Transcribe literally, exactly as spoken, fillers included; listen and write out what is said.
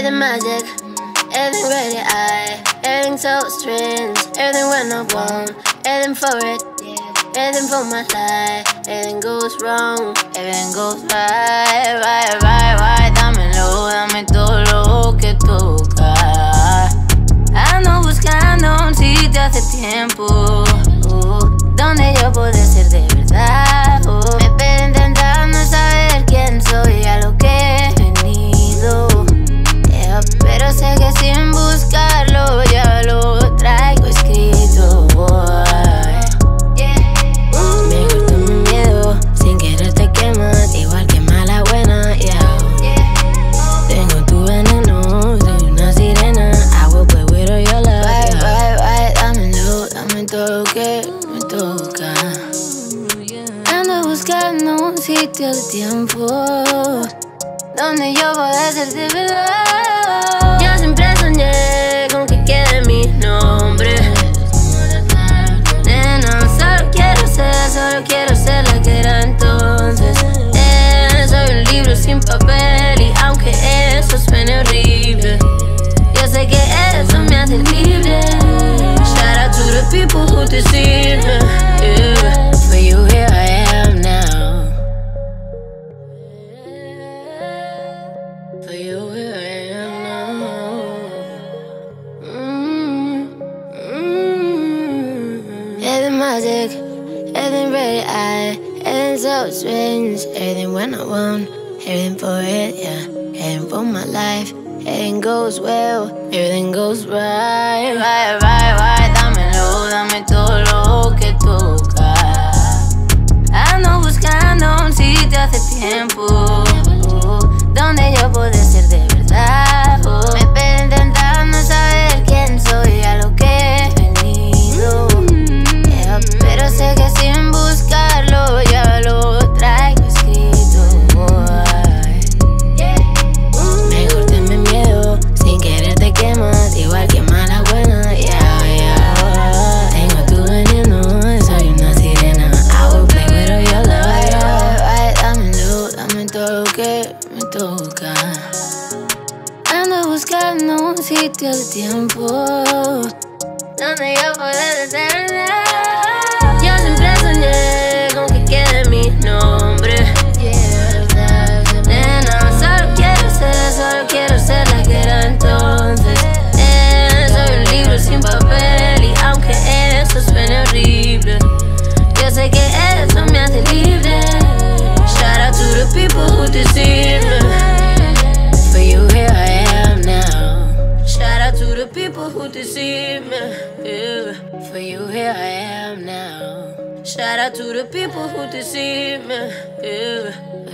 the magic, everything ready, I, everything so strange, everything when I want, everything for it, everything for my life, everything goes wrong, everything goes right, right, right, right, dámelo, dame todo lo que toca. Ando buscando un sitio hace tiempo, uh, donde yo pueda ser de verdad, uh, me espero intentando saber quién soy, a lo que he venido, yeah, pero sé que sin buscarlo ya lo traigo escrito, boy. Me gusta mi miedo, sin querer te quemas, igual que mala buena, yeah. Tengo tu veneno, soy una sirena, I will play with all your love, yeah. Right, right, right, dámelo, dame todo lo que me toca. Ando buscando un sitio de tiempo donde yo pueda ser de verdad. Yo siempre soñé con que quede mi nombre. Nena, solo quiero ser, solo quiero ser la que era entonces. Nena, soy un libro sin papel y aunque eso suene horrible, yo sé que eso me hace libre. Shout out to the people who deceive me, yeah. For you here I am now. For you here I am now. Mm-hmm. Mm-hmm. Everything magic, everything red eye, everything so strange, everything when I want, everything for it, yeah. Everything for my life, everything goes well, everything goes right, right, right, right. Dámelo, dame todo lo que toca. Ando buscando un sitio hace tiempo, uh, donde yo pueda ser de verdad, uh, me espero intentando saber quién soy, a lo que he venido, yeah, pero sé que sin buscarlo ya lo traigo escrito, boy. Me gusta mi miedo, sin querer te quemas, igual que mala buena, yeah, yeah. Tengo tu veneno, soy una sirena, I will play with all your love, yeah. Right, right, dámelo, dame todo lo que me toca. Ando buscando un sitio de tiempo donde yo pueda ser verdad. Yo siempre soñé con que quede mi nombre, yeah. Nena, solo quiero ser, solo quiero ser la que era entonces. Nena, soy un libro sin papel y aunque eso suene horrible, yo sé que eso me hace libre. Shout out to the people who deceive me. For you here I am now. Shout out to the people who deceive me, yeah. For you here I am now. Shout out to the people who deceive me, yeah.